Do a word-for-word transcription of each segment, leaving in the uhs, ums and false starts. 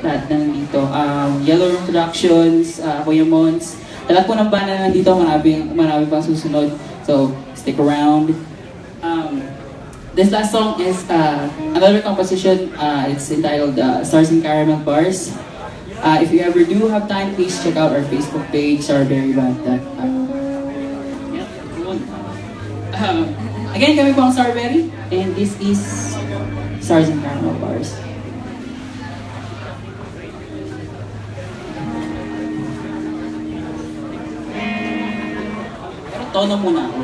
lahat na nandito. Um, Yellow Room Productions, uh, Kuya Mons, lahat po ng banda na nandito, marami, marami pang susunod. So, stick around. Um, this last song is uh, another composition. Uh, it's entitled uh, Stars and Caramel Bars. Uh, if you ever do have time, please check out our Facebook page, Sourberry Banda. Uh, yeah, um, again, kami po ang Sourberry, and this is Stars and Caramel Bars. Pero tono muna ako.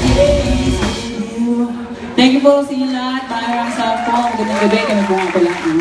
Thank you po sa inyo lahat. Maraming salamat po. Magandang gabi. Kami po nga pala.